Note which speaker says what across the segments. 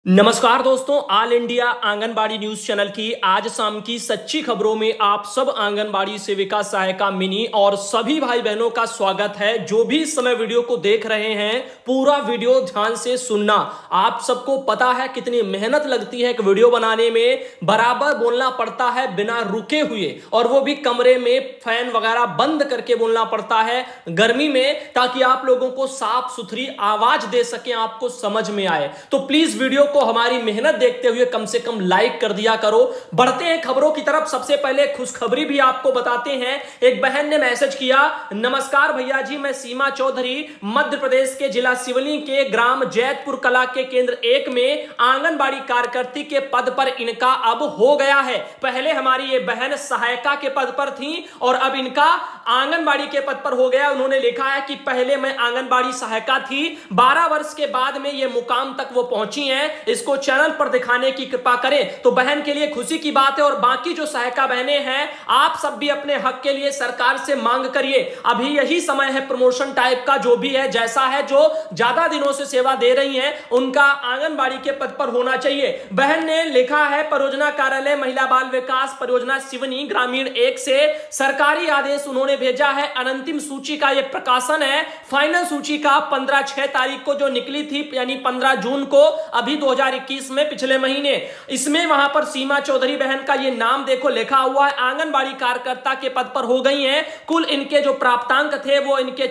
Speaker 1: नमस्कार दोस्तों, all India anganwadi news channel की आज शाम की सच्ची खबरों में आप सब आंगनबाड़ी सेविका, सहायिका, मिनी और सभी भाई बहनों का स्वागत है। जो भी इस समय वीडियो को देख रहे हैं, पूरा वीडियो ध्यान से सुनना। आप सबको पता है कितनी मेहनत लगती है एक वीडियो बनाने में, बराबर बोलना पड़ता है बिना रुके हुए, और वो भी कमरे में फैन वगैरह बंद करके बोलना पड़ता है गर्मी में, ताकि आप लोगों को साफ सुथरी आवाज दे सके, आपको समझ में आए। तो प्लीज वीडियो को हमारी मेहनत देखते हुए कम से कम लाइक कर दिया करो। बढ़ते हैं खबरों की तरफ। सबसे पहले खुशखबरी भी आपको बताते हैं। एक बहन ने मैसेज किया, नमस्कार भैया जी, मैं सीमा चौधरी मध्य प्रदेश के जिला सिवनी के ग्राम जैतपुर कला के केंद्र 1 में आंगनबाड़ी कार्यकर्ती के पद पर इनका अब हो गया है। पहले हमारी ये बहन सहायिका के पद पर थी और अब इनका आंगनबाड़ी के पद पर हो गया। उन्होंने लिखा है कि पहले मैं आंगनबाड़ी सहायिका थी, 12 वर्ष के बाद में ये मुकाम तक वो पहुंची हैं। इसको चैनल पर दिखाने की कृपा करें। तो बहन के लिए खुशी की बात है। और बाकी जो सहायिका बहनें हैं, आप सब भी अपने हक के लिए सरकार से मांग करिए। अभी यही समय है प्रमोशन टाइप का, जो भी है, जैसा है, जो ज्यादा दिनों से सेवा दे रही हैं उनका आंगनबाड़ी के पद पर होना चाहिए। बहन ने लिखा है, परियोजना कार्यालय महिला बाल विकास परियोजना सिवनी ग्रामीण 1 से सरकारी आदेश उन्होंने भेजा है। अंतिम सूची का यह प्रकाशन है। फाइनल सूची का 15/6 तारीख को जो निकली थी, यानी 15 जून को, अभी 2021 में, पिछले महीने, इसमें वहां पर सीमा चौधरी बहन का ये नाम देखो लिखा हुआ है। आंगनबाड़ी कार्यकर्ता के पद पर हो गई हैं। कुल इनके जो प्राप्तांक थे वो इनके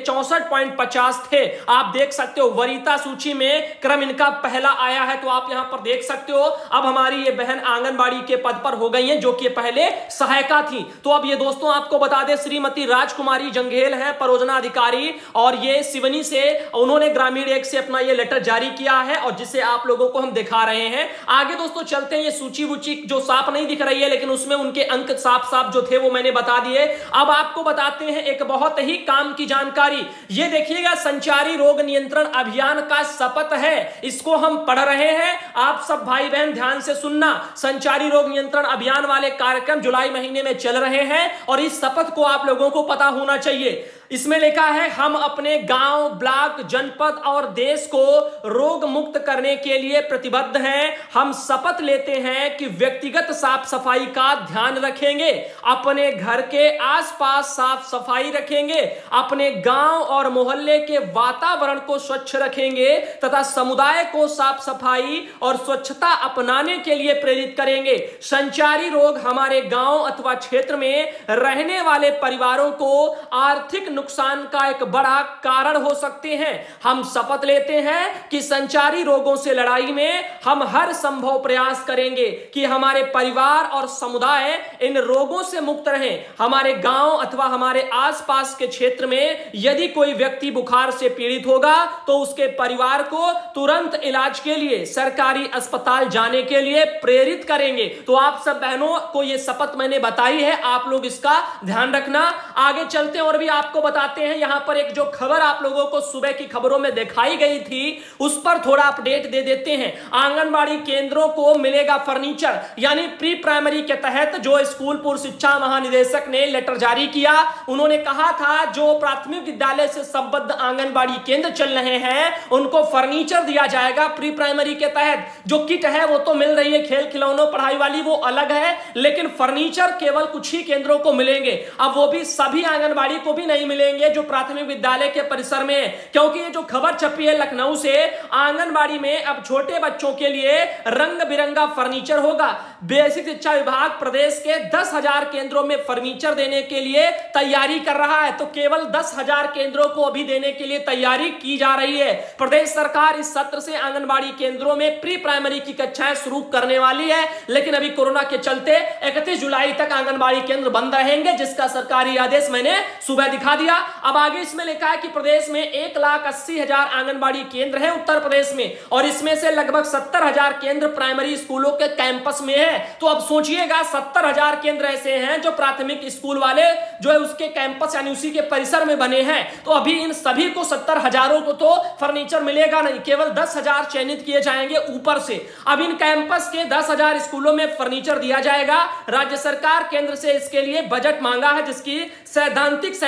Speaker 1: 64.50 थे। आप देख सकते हो वरीयता सूची में क्रम इनका पहला आया है, तो आप यहां पर देख सकते हो। अब हमारी ये बहन आंगनबाड़ी के पद पर हो गई हैं, जो कि पहले सहायिका थी। तो अब ये दोस्तों आपको बता दें, श्रीमती राजकुमारी जंघेल है परियोजना अधिकारी, और ये सिवनी से, उन्होंने ग्रामीण 1 से अपना ये लेटर जारी किया है, और जिसे आप लोगों को हम दिखा रहे हैं। आगे दोस्तों चलते हैं। ये सूची वूची जो साफ नहीं दिख रही है, लेकिन उसमें उनके अंक साफ साफ जो थे वो मैंने बता दिए। अब आपको बताते हैं एक बहुत ही काम की जानकारी। ये देखिएगा, संचारी रोग नियंत्रण अभियान का शपथ है, इसको हम पढ़ रहे हैं। आप सब भाई बहन ध्यान से सुनना। संचारी रोग नियंत्रण अभियान वाले कार्यक्रम जुलाई महीने में चल रहे हैं, और इस शपथ को आप लोगों को पता होना चाहिए। इसमें लिखा है, हम अपने गांव, ब्लॉक, जनपद और देश को रोग मुक्त करने के लिए प्रतिबद्ध हैं। हम शपथ लेते हैं कि व्यक्तिगत साफ सफाई का ध्यान रखेंगे, अपने घर के आसपास साफ सफाई रखेंगे, अपने गांव और मोहल्ले के वातावरण को स्वच्छ रखेंगे तथा समुदाय को साफ सफाई और स्वच्छता अपनाने के लिए प्रेरित करेंगे। संचारी रोग हमारे गांव अथवा क्षेत्र में रहने वाले परिवारों को आर्थिक नुकसान का एक बड़ा कारण हो सकते हैं। हम शपथ लेते हैं कि संचारी रोगों से लड़ाई में हम हर संभव प्रयास करेंगे कि हमारे परिवार और समुदाय इन रोगों से मुक्त रहें। हमारे गांव अथवा हमारे आसपास के क्षेत्र में यदि कोई व्यक्ति बुखार से पीड़ित होगा तो उसके परिवार को तुरंत इलाज के लिए सरकारी अस्पताल जाने के लिए प्रेरित करेंगे। तो आप सब बहनों को यह शपथ मैंने बताई है, आप लोग इसका ध्यान रखना। आगे चलते हैं और भी आपको बताते हैं। यहां पर एक जो खबर आप लोगों को सुबह की खबरों में दिखाई गई थी, उस पर थोड़ा अपडेट दे देते हैं। आंगनबाड़ी केंद्रों को मिलेगा फर्नीचर, यानी प्री प्राइमरी के तहत जो स्कूल पूर्व शिक्षा महानिदेशक ने लेटर जारी किया, उन्होंने कहा था जो प्राथमिक विद्यालय से संबद्ध आंगनबाड़ी केंद्र चल रहे हैं उनको फर्नीचर दिया जाएगा प्री प्राइमरी के तहत। जो किट है वो तो मिल रही है, खेल खिलौनों पढ़ाई वाली वो अलग है, लेकिन फर्नीचर केवल कुछ ही केंद्रों को मिलेंगे। अब वो भी सभी आंगनबाड़ी को भी नहीं मिलेंगे जो प्राथमिक विद्यालय के परिसर में है, क्योंकि ये जो खबर छपी है लखनऊ से, आंगनबाड़ी में अब छोटे बच्चों के लिए रंग बिरंगा फर्नीचर होगा। बेसिक शिक्षा विभाग प्रदेश के 10,000 केंद्रों में फर्नीचर देने के लिए तैयारी कर रहा है। तो केवल 10,000 केंद्रों को अभी देने के लिए तैयारी की जा रही है। प्रदेश सरकार इस सत्र से आंगनबाड़ी केंद्रों में प्री प्राइमरी की कक्षाएं शुरू करने वाली है, लेकिन अभी कोरोना के चलते 31 जुलाई तक आंगनबाड़ी केंद्र बंद रहेंगे, जिसका सरकारी आदेश मैंने सुबह दिखा दिया। अब आगे इसमें लिखा है कि प्रदेश में 1,80,000 आंगनबाड़ी केंद्र है उत्तर प्रदेश में, और इसमें से लगभग 70,000 केंद्र प्राइमरी स्कूलों के कैंपस में है। तो अब सोचिएगा, 70,000 केंद्र ऐसे हैं जो प्राथमिक स्कूल वाले जो है उसके कैंपस यानी उसी के परिसर में बने हैं। तो अभी इन सभी को 70,000 को तो फर्नीचर मिलेगा नहीं, केवल 10,000 चयनित किए जाएंगे ऊपर से। अब इन कैंपस के 10,000 स्कूलों में फर्नीचर दिया जाएगा। राज्य सरकार केंद्र से इसके लिए बजट मांगा है, जिसकी सैद्धांतिक सहमति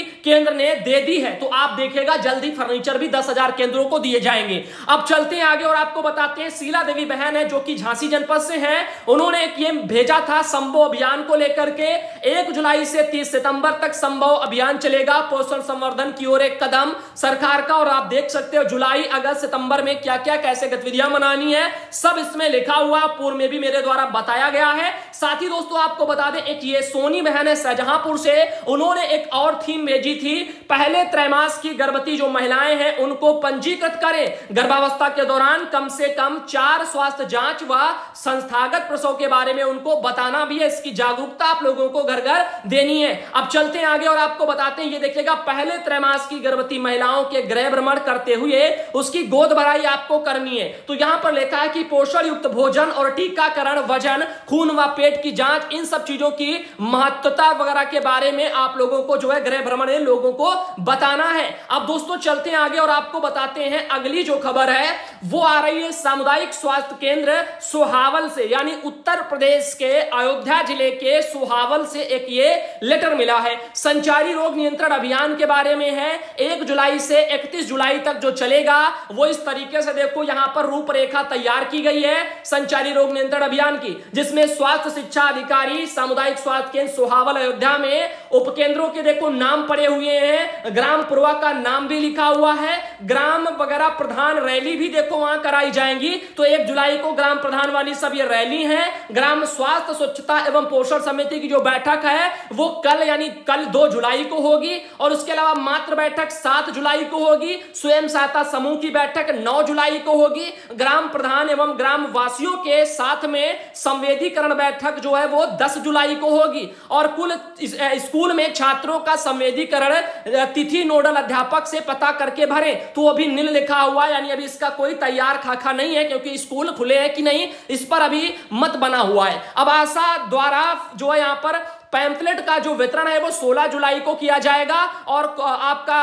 Speaker 1: केंद्र ने दे दी है। तो आप देखिएगा जल्दी फर्नीचर भी 10,000 केंद्रों को दिए जाएंगे। अब चलते हैं आगे और आपको बताते हैं शीला देवी बहन है जो कि झांसी जनपद से है, उन्होंने एक ये भेजा था संभव अभियान को लेकर के। 1 जुलाई से 30 सितंबर तक संभव अभियान चलेगा, पोषण संवर्धन की ओर एक कदम सरकार का। और आप देख सकते हो जुलाई, अगस्त, सितंबर में क्या क्या कैसे गतिविधियां मनानी है, सब इसमें लिखा हुआ, पूर्व में भी मेरे द्वारा बताया गया है। साथ ही दोस्तों आपको बता दें, एक ये सोनी बहन है शाहजहांपुर से, उन्होंने एक और थीम भेजी थी, पहले त्रैमास की गर्भवती जो महिलाएं हैं उनको पंजीकृत करें, गर्भावस्था के दौरान कम से कम 4 स्वास्थ्य जांच व संस्थागत प्रसव के बारे में उनको बताना भी है। इसकी जागरूकता आप लोगों को घर घर देनी है। अब चलते हैं आगे और आपको बताते हैं, ये देखिएगा पहले त्रैमास की गर्भवती महिलाओं के गृह भ्रमण करते हुए उसकी गोद भराई आपको करनी है। तो यहां पर लिखा है कि पोषण युक्त भोजन और टीकाकरण, वजन, खून व पेट की जांच, इन सब चीजों की महत्वता वगैरह के बारे में आप लोगों को जो है गृह भ्रमण में लोगों को बताना है। अब दोस्तों चलते हैं आगे और आपको बताते हैं, अगली जो खबर है वो आ रही है सामुदायिक स्वास्थ्य केंद्र सोहावल से, यानी उत्तर प्रदेश के अयोध्या जिले के सोहावल से एक ये लेटर मिला है। संचारी रोग नियंत्रण अभियान के बारे में है, 1 जुलाई से 31 जुलाई तक जो चलेगा वो इस तरीके से देखो यहां पर रूपरेखा तैयार की गई है संचारी रोग नियंत्रण अभियान की, जिसमें स्वास्थ्य शिक्षा अधिकारी सामुदायिक स्वास्थ्य केंद्र सोहावल अयोध्या में उपकेंद्रों के देखो नाम पड़े हुए हैं, ग्राम पूर्वा का नाम भी लिखा हुआ है, ग्राम वगैरह प्रधान रैली भी देखो वहां कराई जाएंगी। तो 1 जुलाई को ग्राम प्रधान वाली सब ये रैली है। ग्राम स्वास्थ्य स्वच्छता एवं पोषण समिति की जो बैठक है वो कल यानी कल 2 जुलाई को होगी, और उसके अलावा मातृ बैठक 7 जुलाई को होगी, स्वयं सहायता समूह की बैठक 9 जुलाई को होगी, ग्राम प्रधान एवं ग्राम वासियों के साथ में संवेदीकरण बैठक जो है वो 10 जुलाई को होगी, और कुल स्कूल में छात्रों का संवेदीकरण तिथि नोडल अध्यापक से पता करके भरें। तो अभी नील लिखा हुआ, यानी अभी इसका कोई तैयार खाका नहीं है क्योंकि स्कूल खुले हैं कि नहीं इस पर अभी मत बना हुआ है। अब आशा द्वारा जो है यहाँ पर पैम्फलेट का जो वितरण है वो 16 जुलाई को किया जाएगा, और आपका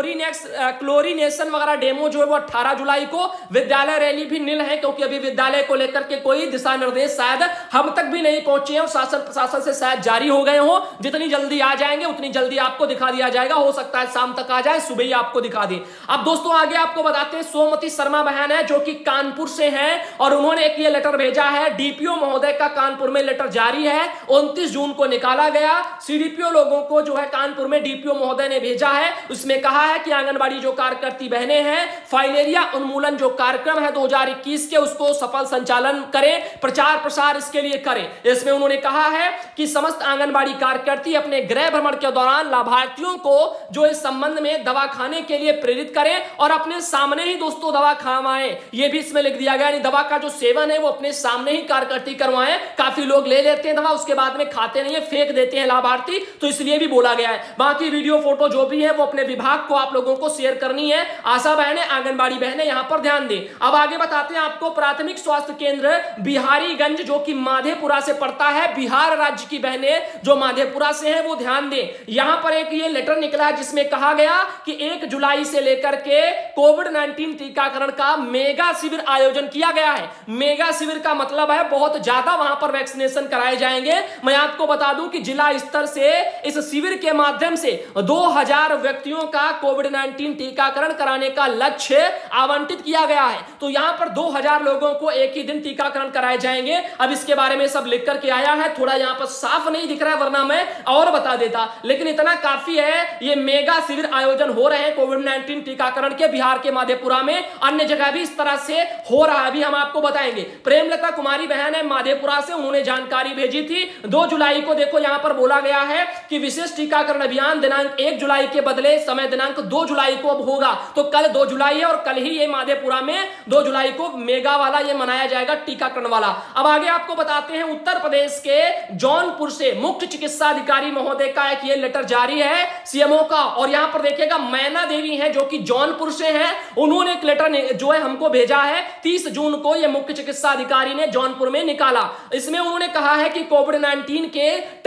Speaker 1: क्लोरीनेशन वगैरह डेमो जो है वो 18 जुलाई को। विद्यालय रैली भी नील है क्योंकि अभी विद्यालय को लेकर के कोई दिशा निर्देश शायद हम तक भी नहीं पहुंचे हैं, और शासन प्रशासन से शायद जारी हो गए हो। जितनी जल्दी आ जाएंगे उतनी जल्दी आपको दिखा दिया जाएगा, हो सकता है शाम तक आ जाए, सुबह ही आपको दिखा दें। अब दोस्तों आगे आपको बताते हैं, सोमती शर्मा बहन है जो कि कानपुर से है, और उन्होंने एक ये लेटर भेजा है, डीपीओ महोदय का कानपुर में लेटर जारी है, 29 जून को निकाला गया। सीडीपीओ लोगों को जो है कानपुर में डीपीओ महोदय ने भेजा है, उसमें कहा है कि आंगनबाड़ी जो कार्यकर्ती बहनें हैं, फाइलेरिया उन्मूलन जो कार्यक्रम है 2021 के, उसको सफल संचालन करें, प्रचार प्रसार इसके लिए करें। इसमें उन्होंने कहा है कि समस्त आंगनबाड़ी कार्यकर्ती अपने गृह भ्रमण के दौरान लाभार्थियों को जो इस संबंध में दवा खाने के लिए प्रेरित करें, और अपने सामने ही दोस्तों दवा खावाएं। ये भी इसमें लिख दिया गया, यानी दवा का जो सेवन है वो अपने सामने ही कार्यकर्ती करवाएं। काफी लोग ले लेते हैं दवा, उसके बाद में खाते नहीं है, फेंक देते हैं लाभार्थी, तो इसलिए भी बोला गया है। बाकी वीडियो फोटो जो भी है वो अपने विभाग को आप लोगों को शेयर करनी है। आशा बहनें, आंगनबाड़ी बहनें यहां पर ध्यान दें। अब आगे बताते हैं आपको, प्राथमिक स्वास्थ्य केंद्र बिहारीगंज जो कि माधेपुरा से पड़ता है, बिहार राज्य की बहनें जो माधेपुरा से हैं वो ध्यान दें। यहां पर एक ये लेटर निकला है जिसमें कहा गया कि 1 जुलाई से लेकर के कोविड-19 टीकाकरण का मेगा शिविर आयोजन किया गया है। मेगा शिविर का मतलब है बहुत ज्यादा वहां पर वैक्सीनेशन कराए जाएंगे। मैं आपको बता दूं कि जिला स्तर से इस शिविर के माध्यम से 2000 व्यक्तियों का कोविड-19 टीकाकरण कराने का लक्ष्य आवंटित किया गया है। तो यहां पर 2000 लोगों को एक ही दिन टीकाकरण कराए जाएंगे। अब इसके बारे में सब लिख करके आया है, थोड़ा यहां पर साफ नहीं दिख रहा है, वरना मैं और बता देता, लेकिन इतना काफी है। ये मेगा शिविर आयोजन हो रहे हैं कोविड-19 टीकाकरण के बिहार के माधेपुरा में, अन्य जगह भी इस तरह से हो रहा है, अभी हम आपको बताएंगे। प्रेमलता कुमारी बहन है माधेपुरा से, उन्होंने जानकारी भेजी थी 2 जुलाई को। देखो यहां पर बोला गया है कि विशेष टीकाकरण अभियान दिनांक 1 जुलाई के बदले समय दिनांक 2 जुलाई को अब होगा। तो कल 2 जुलाई है और कल ही ये माधेपुरा में 2 जुलाई को मेगा वाला ये मनाया जाएगा टीकाकरण वाला। अब आगे आपको बताते हैं, उत्तर प्रदेश के जौनपुर से मुख्य चिकित्सा अधिकारी महोदय का एक ये लेटर जारी है सीएमओ का, और यहां पर देखिएगा मैना देवी है जो कि जौनपुर से है, उन्होंने एक लेटर जो है हमको भेजा है 30 जून को, ये मुख्य चिकित्सा अधिकारी ने जौनपुर में निकाला। इसमें उन्होंने कहा है कि कोविड-19 के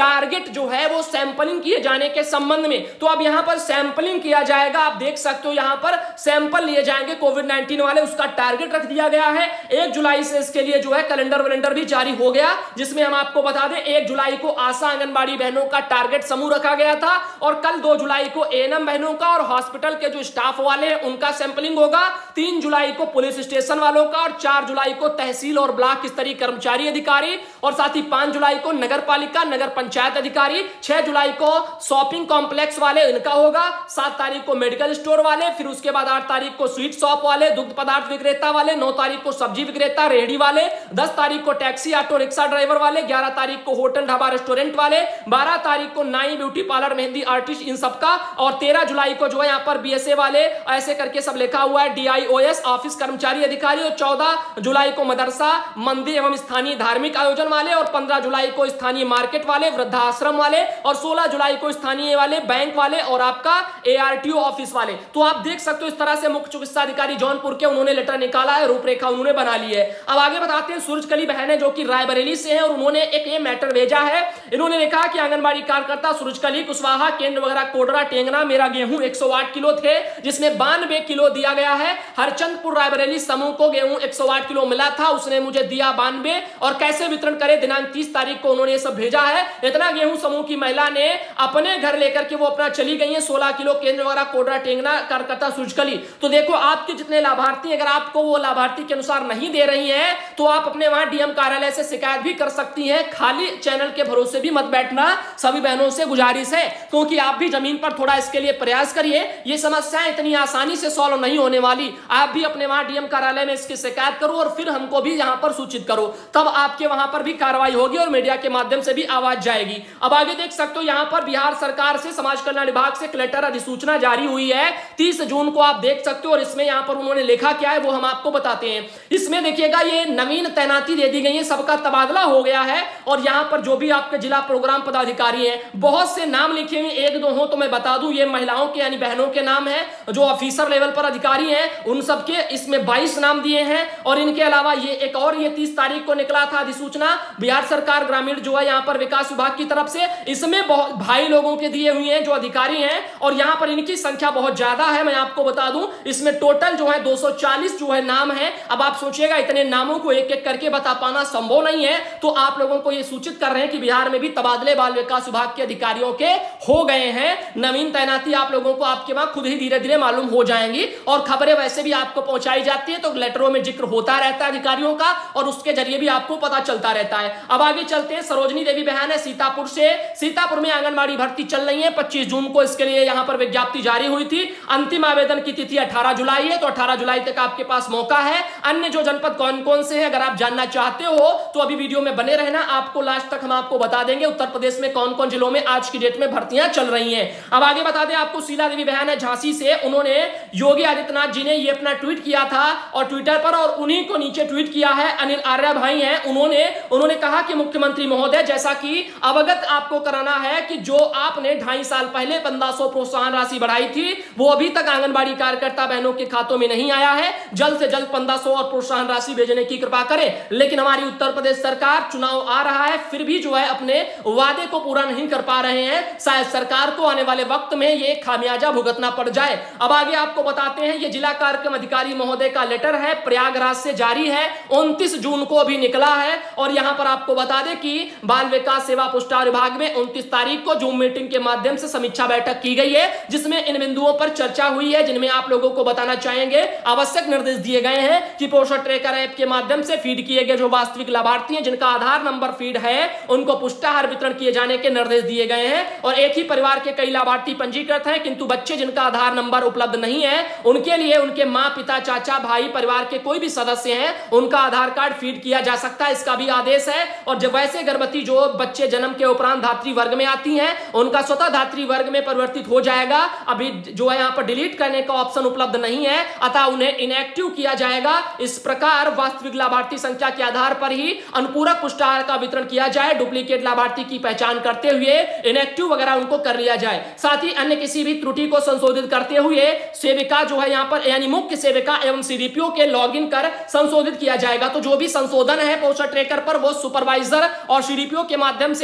Speaker 1: टारगेट जो है वो सैंपलिंग किए जाने के संबंध में। तो अब यहां पर सैंपलिंग किया जाएगा, आप देख सकते हो यहां पर सैंपल लिए जाएंगे कोविड-19 वाले, उसका टारगेट रख दिया गया है। 1 जुलाई से इसके लिए जो है कैलेंडर भी जारी हो गया, जिसमें हम आपको बता दें 1 जुलाई को आशा आंगनबाड़ी बहनों का टारगेट समूह रखा गया था और कल 2 जुलाई को एएनएम बहनों का और हॉस्पिटल के जो स्टाफ वाले हैं उनका सैंपलिंग होगा, 3 जुलाई को पुलिस स्टेशन वालों का और 4 जुलाई को तहसील और ब्लॉक स्तरीय कर्मचारी अधिकारी और साथ ही 5 जुलाई को नगर पालिका नगर पंचायत अधिकारी, 6 जुलाई को शॉपिंग कॉम्प्लेक्स वाले इनका होगा, 7 तारीख को मेडिकल स्टोर वाले, फिर उसके बाद 8 तारीख को स्वीट शॉप वाले, दुग्ध पदार्थ विक्रेता वाले, 9 तारीख को सब्जी विक्रेता रेहड़ी वाले, 10 तारीख को टैक्सी ऑटो रिक्शा ड्राइवर वाले, 11 तारीख को होटल ढाबा रेस्टोरेंट वाले, 12 तारीख को नाई ब्यूटी पार्लर मेहंदी आर्टिस्ट इन सबका, और 13 जुलाई को जो है यहाँ पर बीएसए वाले, ऐसे करके सब लिखा हुआ है, डीआईओएस ऑफिस कर्मचारी अधिकारी, और 14 जुलाई को मदरसा मंदिर एवं स्थानीय धार्मिक आयोजन वाले, और 15 जुलाई को स्थानीय मार्केट वाले, वृद्धाश्रम वाले, और 16 जुलाई को स्थानीय वाले, बैंक वाले और आपका एआरटीओ ऑफिस वाले। तो आप देख सकते हो इस तरह से मुख्य चिकित्सा अधिकारी जौनपुर के उन्होंने लेटर निकाला है, रूपरेखा उन्होंने बना ली है। अब आगे बताते हैं सूरजकली बहन है जो कि रायबरेली से है और उन्होंने एक ये मैटर भेजा है। इन्होंने लिखा कि आंगनबाड़ी कार्यकर्ता सूरजकली कुशवाहा केंद्र वगैरह कोडरा टेंगना मेरा गेहूं 108 किलो थे जिसमें 92 किलो दिया गया है। हरचंदपुर रायबरेली समूह को गेहूं 108 किलो मिला था, उसने मुझे दिया 92 और कैसे वितरण करे, दिनांक 30 तारीख को उन्होंने ये सब भेजा है। इतना गेहूं समूह की महिला ने अपने घर लेकर के वो अपना चली गई है, 16 किलो केंद्र वगैरह कोडरा टेंगना कार्यकर्ता सूरजकली। तो देखो आपके जितने लाभार्थी अगर आपको वो लाभार्थी के अनुसार नहीं दे रही हैं तो आप अपने वहां डीएम कार्यालय से शिकायत भी कर सकती हैं। खाली चैनल के भरोसे भी मत बैठना, सभी बहनों से गुजारिश है, क्योंकि आप भी जमीन पर थोड़ा इसके लिए प्रयास करिए। ये समस्याएं इतनी आसानी से सॉल्व नहीं होने वाली, आप भी अपने वहां डीएम कार्यालय में इसकी शिकायत करो और फिर हमको भी यहां पर सूचित करो, तब आपके वहां पर भी कार्रवाई होगी और मीडिया के माध्यम से भी आवाज जाएगी। अब आगे देख सकते हो यहां पर बिहार सरकार से समाज कल्याण विभाग से कलेक्टर अधिसूचना जारी हुई है 30 जून को, आप देख सकते हो। और इसमें यहां पर उन्होंने लिखा क्या है वो हम आपको बताते हैं। इसमें देखिएगा ये नवीन तैनाती दे दी गई है, सबका तबादला हो गया है और यहां पर जो भी आपके जिला प्रोग्राम पदाधिकारी हैं बहुत से नाम लिखे हुए, 1-2 हो तो मैं बता दूं, ये महिलाओं के यानी बहनों के नाम है जो ऑफिसर लेवल पर अधिकारी हैं उन सबके इसमें 22 नाम दिए हैं। और इनके अलावा ये एक और ये 30 तारीख को निकला था अधिसूचना बिहार सरकार ग्रामीण जो है यहां पर विकास विभाग की तरफ से, इसमें बहुत भाई लोगों के दिए हुए हैं जो अधिकारी हैं और यहां पर इनकी संख्या बहुत ज्यादा है। मैं आपको बता दूं इसमें टोटल जो है 240 जो है नाम है। अब आप सोचिएगा इतने नामों को एक एक करके बता पाना संभव नहीं है, तो आप लोगों को यह सूचित कर रहे हैं कि बिहार में भी तबादले बाल विकास विभाग के अधिकारियों के हो गए हैं। नवीन तैनाती आप लोगों को आपके वहां खुद ही धीरे धीरे मालूम हो जाएंगी और खबरें वैसे भी आपको पहुंचाई जाती है, तो लेटरों में जिक्र होता रहता है अधिकारियों का और उसके जरिए भी आपको पता चलता रहता है। अब आगे चलते हैं, सरोजनी देवी बहन है सीतापुर से, सीतापुर में आंगनबाड़ी भर्ती चल रही है। 25 जून को इसके लिए यहां पर विज्ञप्ति जारी हुई थी, अंतिम आवेदन की तिथि 18 जुलाई है, तो 18 जुलाई तक आपके पास मौका है। अन्य जो जनपद कौन कौन से हैं अगर आप जानना चाहते हो तो अभी वीडियो में बने रहना, आपको लास्ट तक हम आपको बता देंगे उत्तर प्रदेश में कौन कौन जिलों में आज की डेट में भर्तियां चल रही हैं। अब आगे बता दें आपको, शीला देवी बहन है झांसी से, उन्होंने योगी आदित्यनाथ जी ने ये अपना ट्वीट किया था और ट्विटर पर, और उन्हीं को नीचे ट्वीट किया है अनिल आर्या भाई हैं, उन्होंने कहा कि मुख्यमंत्री महोदय जैसा कि अवगत आपको कराना है कि जो आपने 2.5 साल पहले 1500 प्रोत्साहन राशि बढ़ाई थी वो अभी तक आंगनबाड़ी कार्यकर्ता बहनों के खातों में नहीं आया है। जल्द से जल्द 1500 और प्रोत्साहन राशि भेजने की कृपा करें। लेकिन हमारी उत्तर प्रदेश सरकार, चुनाव आ रहा है फिर भी जो है अपने वादे को पूरा नहीं कर पा रहे हैं। शायद सरकार को आने वाले वक्त में ये खामियाजा भुगतना पड़ जाए। अब आगे आपको बताते हैं, ये जिला कार्यक्रम अधिकारी महोदय का लेटर है, प्रयागराज से जारी है, 29 जून को अभी निकला है। और यहां पर आपको बता दें कि बाल विकास सेवा पुरस्कार विभाग में 29 तारीख को जूम मीटिंग के माध्यम से समीक्षा बैठक की गई है, जिसमें इन बिंदुओं पर चर्चा हुई है जिनमें आप लोगों को बताना चाहेंगे। आवश्यक निर्देश दिए गए हैं कि पोषण ट्रैकर ऐप के माध्यम से फीड किए गए जो वास्तविक लाभार्थी हैं जिनका आधार नंबर फीड है उनको पुष्टाहार वितरण किए जाने के निर्देश दिए गए हैं। और एक ही परिवार के कई लाभार्थी पंजीकृत हैं किंतु बच्चे जिनका आधार नंबर उपलब्ध नहीं है उनके लिए उनके मां पिता चाचा भाई परिवार के कोई भी सदस्य हैं उनका आधार कार्ड फीड किया जा सकता है, इसका भी आदेश है। और जब वैसे गर्भवती जो बच्चे जन्म के उपरांत धात्री वर्ग में आती हैं उनका स्वतः धात्री वर्ग में परिवर्तित हो जाएगा। अभी जो है यहां पर डिलीट करने का ऑप्शन उपलब्ध नहीं है, अतः उन्हें इनएक्टिव किया जाएगा। इस प्रकार वास्तविक लाभार्थी संख्या के आधार पर ही अनुपूरक पुष्टाहार का वितरण किया जाए, डुप्लीकेट लाभार्थी की पहचान करते हुए इनएक्टिव वगैरह उनको कर लिया जाए। साथ ही अन्य किसी भी त्रुटि को संशोधित करते हुए सेविका जो है यहां पर यानी मुख्य सेविका एवं सीडीपीओ के लॉगिन कर संशोधित किया जाएगा। तो जो भी संशोधन है पोषण ट्रैकर पर वो सुपरवाइजर और सीडीपीओ के माध्यम से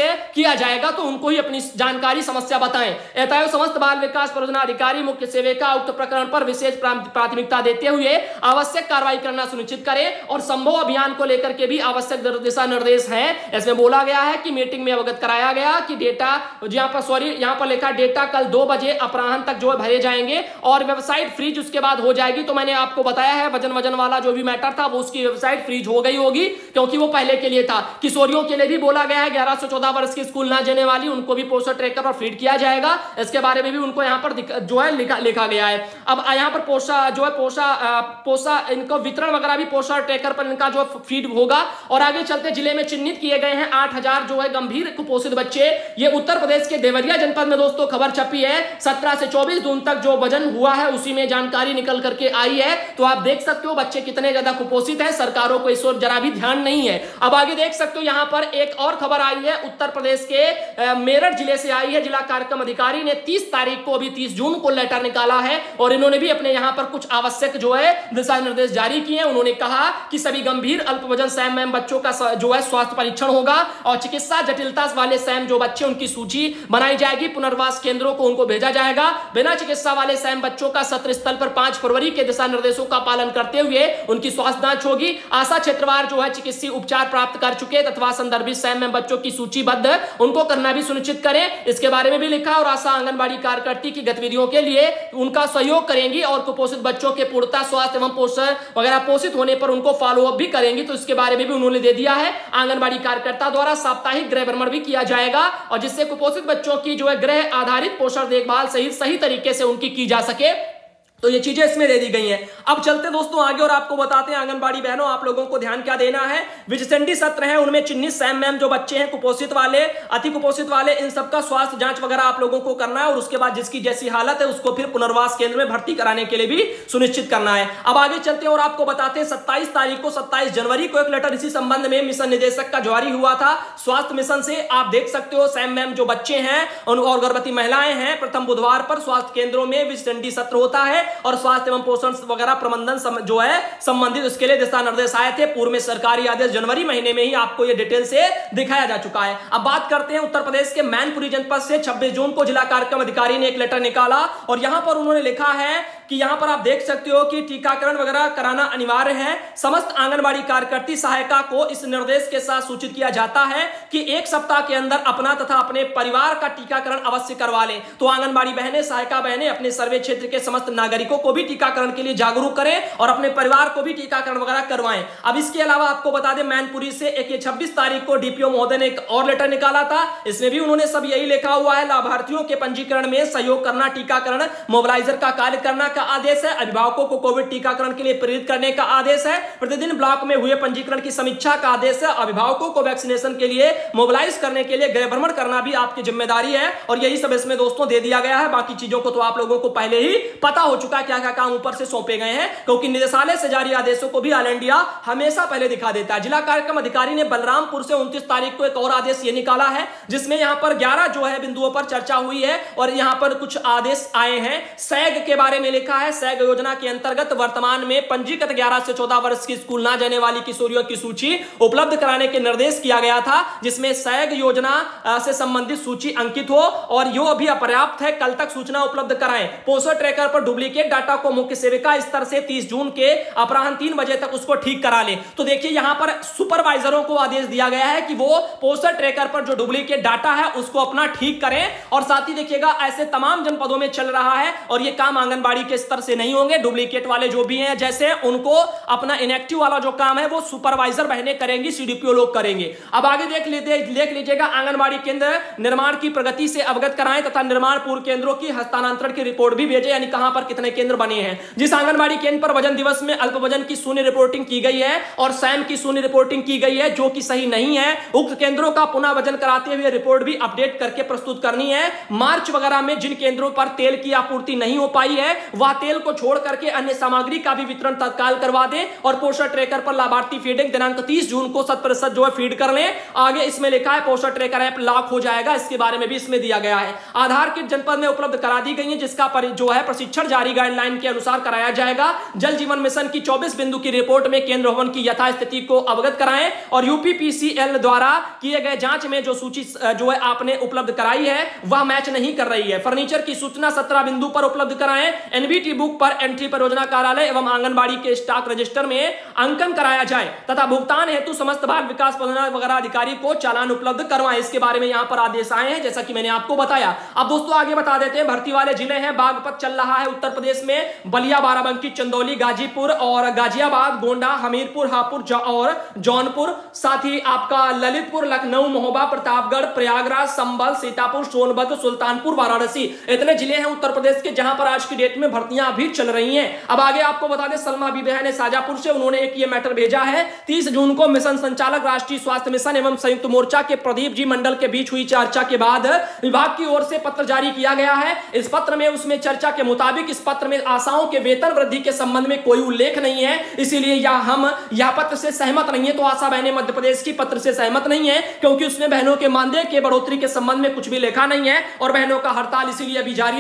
Speaker 1: किया जाएगा, तो उनको ही अपनी जानकारी समस्या बताएं। एतयो समस्त बाल विकास परियोजना अधिकारी मुख्य सेविका उक्त प्रकरण पर विशेष प्राथमिकता देते हुए आवश्यक कार्रवाई करना सुनिश्चित करें और संभव अभियान को लेकर के भी आवश्यक दिशा निर्देश हैं। इसमें बोला गया है कि मीटिंग में अवगत कराया गया कि डेटा यहां पर लिखा डेटा कल 2 बजे अपराह्न तक जो है भरे जाएंगे और वेबसाइट फ्रीज उसके बाद हो जाएगी। तो मैंने आपको बताया है वजन वाला जो भी मैटर था वो उसकी वेबसाइट फ्रीज हो गई होगी, क्योंकि वो पहले के लिए था। किशोरियों के लिए भी बोला गया है 11 से 14 वर्ष की स्कूल ना जाने वाली उनको भी पोस्टर ट्रैकर पर फीड किया जाएगा। इसके बारे में भी उनको यहाँ पर जो है लिखा गया है। अब यहाँ पर पोषा इनको वितरण वगैरह भी पोस्टर ट्रैकर पर इनका जो फीड होगा। और आगे चलते जिले में चिन्हित किए गए हैं 8000 जो है गंभीर कुपोषित बच्चे। ये उत्तर प्रदेश के देवरिया जनपद में दोस्तों खबर छपी है। 17 से 24 जून तक जो वजन हुआ है उसी में जानकारी निकल करके आई है। तो आप देख सकते हो बच्चे कितने ज्यादा कुपोषित हैं, सरकारों को इस ओर जरा भी ध्यान नहीं है। अब आगे देख सकते हो यहाँ पर एक और खबर आई है उत्तर प्रदेश के मेरठ जिले से आई है। जिला कार्यक्रम अधिकारी ने 30 तारीख को अभी 30 जून को लेटर निकाला है और इन्होंने भी अपने यहाँ पर कुछ आवश्यक जो है दिशा निर्देश जारी किए हैं। उन्होंने कहा कि सभी गंभीर अल्प वजन सैम बच्चों का जो है स्वास्थ्य परीक्षण होगा और चिकित्सा जटिलता वाले सैम जो बच्चे उनकी सूची बनाई जाएगी, पुनर्वास केंद्रों को उनको भेजा जाएगा। बिना चिकित्सा वाले सैम बच्चों का सत्र स्थल पर 5 फरवरी के दिशा निर्देशों का पालन करते हुए उनकी स्वास्थ्य जांच होगी। आशा क्षेत्रवार जो है चिकित्सीय उपचार प्राप्त कर चुके तथा संदर्भित सैम बच्चों की सूचीबद्ध उनको करना भी सुनिश्चित करें। इसके बारे में भी लिखा और आशा आंगनबाड़ी कार्यकर्ती की गतिविधियों के लिए उनका सहयोग करेंगी और कुपोषित बच्चों के पूर्णता स्वास्थ्य एवं पोषण वगैरह पोषित होने पर उनको फॉलो अप भी करेंगी। तो इसके बारे में भी उन्होंने दे दिया है। आंगनबाड़ी कार्यकर्ता द्वारा साप्ताहिक गृह भ्रमण भी किया जाएगा और जिससे कुपोषित बच्चों की जो है गृह आधारित पोषण देखभाल सही तरीके से उनकी की जा सके। तो ये चीजें इसमें दे दी गई हैं। अब चलते दोस्तों आगे और आपको बताते हैं आंगनबाड़ी बहनों आप लोगों को ध्यान क्या देना है। विजिटेंडी सत्र है उनमें चिन्हित सैम जो बच्चे हैं कुपोषित वाले अति कुपोषित वाले इन सबका स्वास्थ्य जांच वगैरह आप लोगों को करना है और उसके बाद जिसकी जैसी हालत है उसको फिर पुनर्वास केंद्र में भर्ती कराने के लिए भी सुनिश्चित करना है। अब आगे चलते हैं और आपको बताते हैं 27 जनवरी को एक लेटर इसी संबंध में मिशन निदेशक का जारी हुआ था स्वास्थ्य मिशन से। आप देख सकते हो सैम जो बच्चे हैं और गर्भवती महिलाएं हैं प्रथम बुधवार पर स्वास्थ्य केंद्रों में विजिटेंडी सत्र होता है और स्वास्थ्य एवं पोषण वगैरह प्रबंधन जो है संबंधित उसके लिए दिशा निर्देश आए थे। पूर्व में सरकारी आदेश जनवरी महीने में ही आपको ये डिटेल से दिखाया जा चुका है। अब बात करते हैं उत्तर प्रदेश के मैनपुरी जनपद से 26 जून को जिला कार्यक्रम अधिकारी ने एक लेटर निकाला और यहां पर उन्होंने लिखा है कि यहां पर आप देख सकते हो कि टीकाकरण वगैरह कराना अनिवार्य है। समस्त आंगनबाड़ी कार्यकर्ती सहायिका को इस निर्देश के साथ सूचित किया जाता है कि 1 सप्ताह के अंदर अपना तथा अपने परिवार का टीकाकरण अवश्य करवा लें। तो आंगनबाड़ी बहनें सहायिका बहनें अपने सर्वे क्षेत्र के समस्त नागरिकों को भी टीकाकरण के लिए जागरूक करें और अपने परिवार को भी टीकाकरण वगैरह करवाएं। अब इसके अलावा आपको बता दें मैनपुरी से एक 26 तारीख को डीपीओ महोदय ने एक और लेटर निकाला था। इसमें भी उन्होंने सब यही लिखा हुआ है लाभार्थियों के पंजीकरण में सहयोग करना, टीकाकरण मोबिलाइजर का कार्य करना का आदेश है। अभिभावकों को कोविड टीकाकरण के लिए प्रेरित करने का आदेश है। प्रतिदिन ब्लॉक में हुए पंजीकरण की समीक्षा का आदेश है। अभिभावकों को वैक्सीनेशन के लिए मोबिलाइज करने के लिए गृह भ्रमण करना भी आपकी जिम्मेदारी है और यही सब इसमें दोस्तों दे दिया गया है। बाकी चीजों को तो आप लोगों को पहले ही पता हो चुका है क्या क्या काम ऊपर से सौंपे गए हैं, क्योंकि निदेशालय से जारी आदेशों को भी ऑल इंडिया हमेशा पहले दिखा देता है। जिला कार्यक्रम अधिकारी ने बलरामपुर से 29 तारीख को एक और आदेश ये निकाला है जिसमें यहां पर 11 जो है बिंदुओं पर चर्चा हुई है और यहां पर कुछ आदेश आए हैं। सैग के बारे में लिखा है सैग योजना के अंतर्गत वर्तमान में पंजीकृत 11 से 14 वर्ष की स्कूल ना जाने वाली किशोरियों की सूची उपलब्ध कराने के निर्देश किया गया था, जिसमें सैग योजना से संबंधित सूची अंकित हो और यो अभी अपर्याप्त है, कल तक सूचना उपलब्ध कराएं। पोस्टर ट्रैकर पर डुप्लीकेट डाटा को मुख्य सेविका स्तर से 30 जून के अपराह्न 3 बजे तक उसको ठीक करा ले। तो देखिए यहां पर सुपरवाइजरों को आदेश दिया गया है कि वो पोस्टर ट्रैकर पर जो डुप्लीकेट डाटा है उसको अपना ठीक करें और साथ ही देखिएगा ऐसे तमाम जनपदों में चल रहा है और ये काम आंगनबाड़ी के स्तर से नहीं होंगे। डुप्लीकेट वाले जो भी हैं जैसे उनको अपना इनएक्टिव वाला जो काम है वो सुपरवाइजर बहनें करेंगी, सीडीपीओ लोग करेंगे। अब आगे देख लीजिएगा आंगनबाड़ी केंद्र निर्माण की प्रगति से अवगत कराएं तथा निर्माण पूर्व केंद्रों की हस्तांतरण की रिपोर्ट भी भेजे, यानी कहां पर कितने केंद्र बने हैं। जिस आंगनबाड़ी केंद्र पर वजन दिवस में अल्प वजन की शून्य रिपोर्टिंग की गई है और सैम की शून्य रिपोर्टिंग की गई है जो कि सही नहीं है, उक्त केंद्रों का पुनः वजन कराते हुए रिपोर्ट भी अपडेट करके प्रस्तुत करनी है। मार्च वगैरह में जिन केंद्रों पर तेल की आपूर्ति नहीं हो पाई है वह तेल को छोड़ करके अन्य सामग्री का भी वितरण तत्काल करवा दें और पोषण ट्रैकर पर लाभार्थी फीडिंग दिनांक 30 जून को 100% जो है फीड कर लें। आगे इसमें लिखा है पोषण ट्रैकर ऐप लॉक हो जाएगा, इसके बारे में भी इसमें दिया गया है। आधार किट जनपद में उपलब्ध करा दी गई है, जिसका जो है प्रशिक्षण जारी गाइडलाइन के अनुसार कराया जाएगा। जल जीवन मिशन की 24 बिंदु की रिपोर्ट में केंद्र भवन की यथास्थिति को अवगत कराएं और यूपीपीसीएल द्वारा किए गए जांच में जो सूची जो है आपने उपलब्ध कराई है वह मैच नहीं कर रही है। फर्नीचर की सूचना 17 बिंदु पर उपलब्ध कराएं। एनबीटी बुक पर एंट्री परियोजना कार्यालय एवं आंगनबाड़ी के स्टॉक रजिस्टर में अंकन कराया जाए तथा भुगतान हेतु समस्त बाल विकास परियोजना वगैरह अधिकारी को चालान उपलब्ध करवाएं। इसके बारे में यहां पर आदेश आए हैं, जैसा कि मैंने आपको बताया। अब दोस्तों आगे बता देते हैं भर्ती वाले जिले हैं। बागपत चल रहा है उत्तर प्रदेश में, बलिया, बाराबंकी, चंदौली, गाजीपुर और गाजियाबाद, गोंडा, हमीरपुर, हापुड़ और जौनपुर, साथ ही आपका ललितपुर, लखनऊ, महोबा, प्रतापगढ़, प्रयागराज, संभल, सीतापुर, सोनभद्र, सुल्तानपुर, वाराणसी, इतने जिले हैं उत्तर प्रदेश के जहां पर आज की डेट में भर्तियां अभी चल रही हैं। अब आगे आपको बता दें सलमा बीबी ने शाजापुर से उन्होंने एक ये मैटर भेजा है। 30 जून को मिशन संचालक राष्ट्रीय स्वास्थ्य मिशन एवं संयुक्त मोर्चा के प्रदीप जी मंडल के बीच हुई चर्चा के बाद विभाग की ओर से पत्र जारी किया गया है। इस पत्र में उसमें चर्चा के मुताबिक इस पत्र में आशाओं के वेतन वृद्धि के संबंध में कोई उल्लेख नहीं है, इसीलिए हम यह पत्र से सहमत नहीं है। तो आशा बहनें मध्य प्रदेश की पत्र से सहमत नहीं है, क्योंकि उसमें बहनों के मानदेय के बढ़ोतरी के संबंध में कुछ भी लिखा नहीं है और बहनों का हड़ताल इसीलिए अभी जारी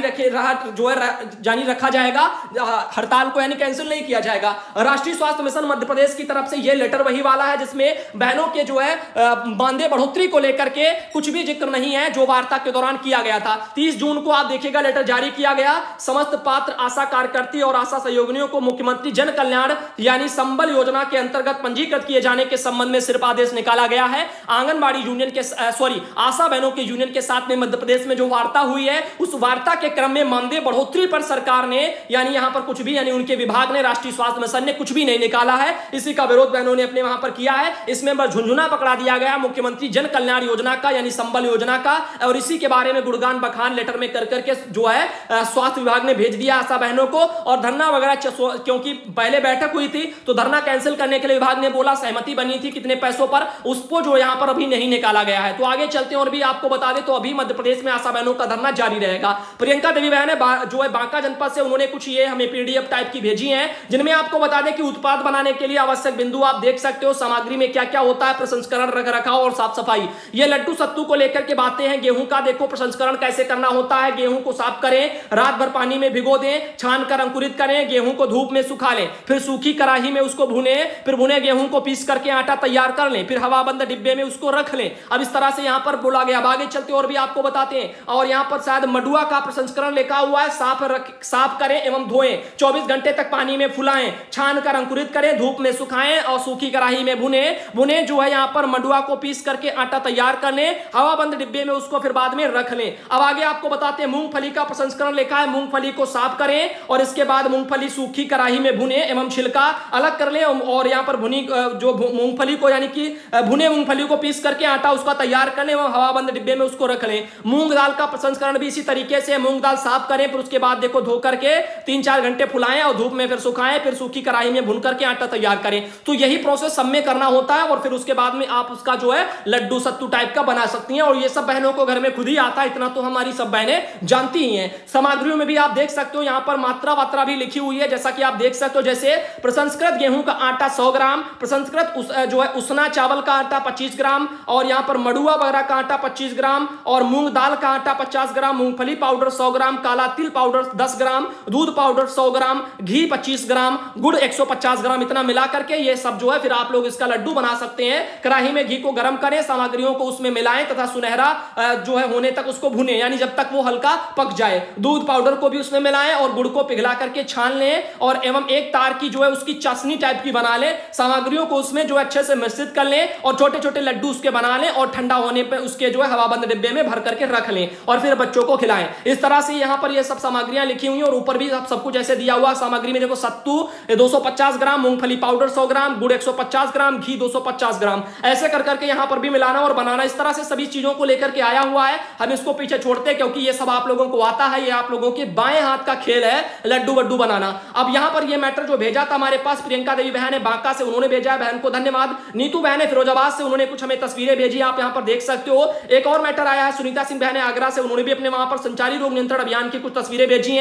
Speaker 1: रखा जाएगा। हड़ताल को यानी कैंसिल नहीं किया जाएगा। राष्ट्रीय स्वास्थ्य मिशन मध्य प्रदेश की तरफ से यह लेटर वही वाला है जिसमें बहनों के जो है मानदेय बढ़ोतरी को लेकर के कुछ भी जिक्र नहीं है, जो वार्ता के दौरान किया गया था। 30 जून को आप देखिएगा लेटर जारी किया गया। समस्त पात्र आशा कार्यकर्ती और आशा सहयोगिनियों को मुख्यमंत्री जन कल्याण यानी संबल योजना के अंतर्गत पंजीकृत किए जाने के संबंध में सिर्फ आदेश निकाला गया है। आंगनबाड़ी यूनियन के आशा बहनों के यूनियन के साथ में मध्य प्रदेश में जो वार्ता हुई है, उस वार्ता के क्रम में मानदेय बढ़ोतरी पर सरकार ने यानी यहां पर कुछ भी यानी उनके विभाग ने राष्ट्रीय स्वास्थ्य मिशन ने कुछ भी नहीं निकाला है। इसी का विरोध बहनों ने अपने वहां पर किया है। इसमें झुंझुना पकड़ा दिया गया मुख्यमंत्री जन कल्याण योजना का यानी संबल योजना का, और इसी के बारे में गुणगान बखान लेटर में कर करके जो है स्वास्थ्य विभाग ने भेज दिया आशा बहनों को। और धरना वगैरह क्योंकि पहले बैठक हुई थी तो धरना कैंसिल करने के लिए विभाग ने बोला, सहमति बनी थी कितने पैसों पर, उसको जो यहां पर अभी नहीं निकाला गया है। तो आगे चलते हैं और भी आपको बता दें तो अभी मध्य प्रदेश में आशा बहनों का धरना जारी रहेगा। प्रियंका देवी बहन जो है बांका जनपद से, उन्होंने कुछ ये हमें पीडीएफ टाइप की भेजी है, जिनमें आपको बता दें कि उत्पाद बनाने के लिए आवश्यक बिंदु आप देख सकते हो। सामग्री में क्या क्या होता है, प्रसंस्करण, रख रखाव और साफ सफाई। ये लड्डू सत्तू को लेकर के बातें हैं। गेहूं का देखो प्रसंस्करण कैसे करना होता है। गेहूं को साफ करें, रात भर पानी में भिगो दें, छान कर अंकुरित करें, गेहूं को धूप में सुखा लें, फिर सूखी कड़ाही में उसको भुने, फिर भुने गेहूं को पीस करके आटा तैयार कर लें, फिर हवाबंद डिब्बे में उसको रख लें। अब इस तरह से यहां पर बोला गया। आगे चलते और भी आपको बताते हैं। और यहां पर शायद मडुआ का प्रसंस्करण लिखा हुआ है। साफ करें एवं धोएं, 24 घंटे तक पानी में फुलाएं, छान कर अंकुरित करें, धूप में सुखाएं और सूखी कड़ाही में भुने जो है यहां पर मडुआ को पीस करके आटा तैयार कर लें, हवाबंद डिब्बे में उसको फिर बाद में रख लें। अब आगे आपको बताते हैं मूंगफली का प्रसंस्करण लिखा है। मूंगफली को साफ करें और इसके बाद मूंगफली सूखी कड़ाही में भुने एवं छिलका अलग कर लें और यहां पर भुनी जो मूंगफली को यानी कि भुने मूंगफली को पीस करके आटा उसका तैयार कर लें एवं हवाबंद डिब्बे में उसको रख लें। मूंग दाल का प्रसंस्करण भी इसी तरीके से, मूंग दाल साफ करें, फिर उसके बाद देखो धो करके 3-4 घंटे फुलाएं और धूप में फिर सुखाएं, फिर सूखी कड़ाही में भुन करके आटा तैयार करें। तो यही प्रोसेस सब में करना होता है और फिर उसके बाद में आप उसका जो है लड्डू सत्तू टाइप का बना सकती हैं। और ये सब बहनों को घर में खुद ही आता है, इतना तो हमारी सब बहनें जानती ही हैं। सामग्रियों में भी आप देख सकते हो यहां पर मात्रा वात्रा भी लिखी हुई है, जैसा कि आप देख सकते हो। जैसे प्रसंस्कृत गेहूं का आटा 100 ग्राम, प्रसंस्कृत जो है उसना चावल का आटा 25 ग्राम, और यहां पर मडुआ वगैरह का आटा 25 ग्राम, और मूंग दाल का आटा 50 ग्राम, मूंगफली पाउडर 100 ग्राम, काला तिल पाउडर 10 ग्राम, दूध पाउडर 100 ग्राम, घी 25 ग्राम, गुड़ 150 ग्राम, इतना मिला करके ये सब जो है फिर आप लोग इसका लड्डू बना सकते हैं। कढ़ाई में घी को गर्म करें, सामग्रियों को उसमें मिलाएं तथा सुनहरा जो है होने तक उसको भुने, यानी जब तक वो हल्का पक जाए। दूध पाउडर को भी उसमें मिलाएं और गुड़ को पिघला करके छान लें और एवं एक तार की जो है उसकी चाशनी टाइप की बना लें। सामग्रियों को उसमें जो अच्छे से मिश्रित कर लें और छोटे छोटे लड्डू उसके बना लें और ठंडा होने पे उसके जो है हवाबंद डिब्बे में भर करके रख लें और फिर बच्चों को खिलाएं। इस तरह से यहाँ पर ये सब सामग्रियां लिखी हुई और ऊपर भी सब कुछ ऐसे दिया हुआ। सामग्री में देखो सत्तू 250 ग्राम, मूंगफली पाउडर 100 ग्राम, गुड़ 150 ग्राम, घी 250 ग्राम, ऐसे कर करके यहाँ पर भी मिलाना और बनाना। इस तरह से सभी चीजों को लेकर के आया हुआ है। हम इसको पीछे छोड़ते हैं क्योंकि ये सब आप लोगों को आता है, ये आप लोगों के बाएं हाथ का खेल है लड्डू वड्डू बनाना। अब यहाँ पर ये मैटर जो भेजा था हमारे पास प्रियंका देवी बहन है बांका से, उन्होंने भेजा है, बहन को धन्यवाद। नीतू बहन है फिरोजाबाद से, उन्होंने कुछ हमें तस्वीरें भेजी, आप यहाँ पर देख सकते हो। एक और मैटर आया है सुनीता सिंह बहन है आगरा से, उन्होंने भी अपने वहां पर संचारी रोग नियंत्रण अभियान की कुछ तस्वीरें भेजी हैं।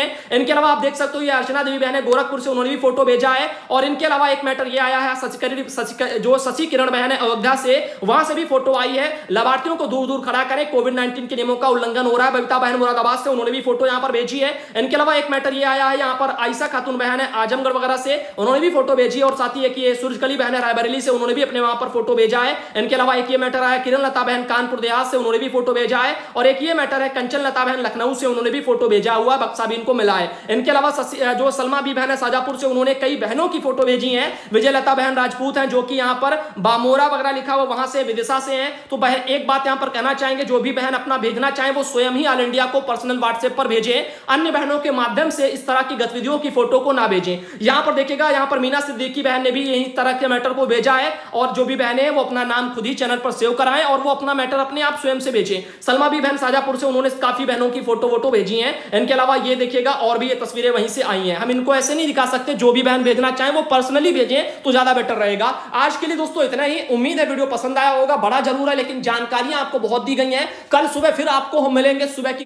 Speaker 1: इनके अलावा आप देख सकते हो ये अर्चना देवी बहन है गोरखपुर से, उन्होंने भी फोटो भेजा है। और इनके अलावा एक मैटर ये आया है शशि किरण बहन है अयोध्या से, वहां से भी फोटो आई है, लाभार्थियों को दूर दूर खड़ा करें, कोविड-19 के नियमों का उल्लंघन हो रहा है। बबीता बहन मुरादाबाद से, उन्होंने भी फोटो यहां पर भेजी है। इनके अलावा एक मैटर ये आया है यहां पर आयशा खातून बहन है आजमगढ़ वगैरह से, उन्होंने भी फोटो भेजी है। और साथ ही एक ये सूरजकली बहन है रायबरेली से, उन्होंने भी अपने वहां पर फोटो भेजा है। इनके अलावा एक ये मैटर आया किरण लता बहन कानपुर देहात से, उन्होंने भी फोटो भेजा है। और एक ये मैटर है कंचन लता बहन लखनऊ से, उन्होंने भी फोटो भेजा हुआ, बक्सा भी इनको मिला है। इनके अलावा जो सलमा बी बहन है शाजापुर से, उन्होंने कई बहनों की फोटो भेजी है। विजय लता बहन राजपूत हैं जो कि यहां पर बामोरा वगैरह लिखा हुआ वहां से विदिशा से हैं। तो एक बात यहां पर कहना चाहेंगे, जो भी बहन अपना भेजना चाहे वो स्वयं ही ऑल इंडिया को पर्सनल व्हाट्सएप पर भेजें, अन्य बहनों के माध्यम से इस तरह की गतिविधियों की फोटो को ना भेजें। यहां पर देखिएगा यहां पर मीना सिद्दीकी बहन ने भी यही तरह के मैटर को भेजा है। और जो भी बहनें हैं वो अपना नाम खुद ही चैनल पर सेव कराएं और वो अपना मैटर अपने आप स्वयं से भेजें। सलमा बी बहन शाजापुर से, उन्होंने काफी बहनों की फोटो भेजी है। इनके अलावा ये देखिएगा और भी ये तस्वीरें वहीं से आई हैं। हम इनको ऐसे नहीं दिखा सकते, जो भी बहन भेजना चाहे वो पर्सनली भेजें तो ज्यादा बेटर रहेगा। आज के लिए दोस्तों इतना ही। उम्मीद है वीडियो पसंद आया होगा, बड़ा जरूर है लेकिन जानकारियां आपको बहुत दी गई हैं। कल सुबह फिर आपको हम मिलेंगे सुबह की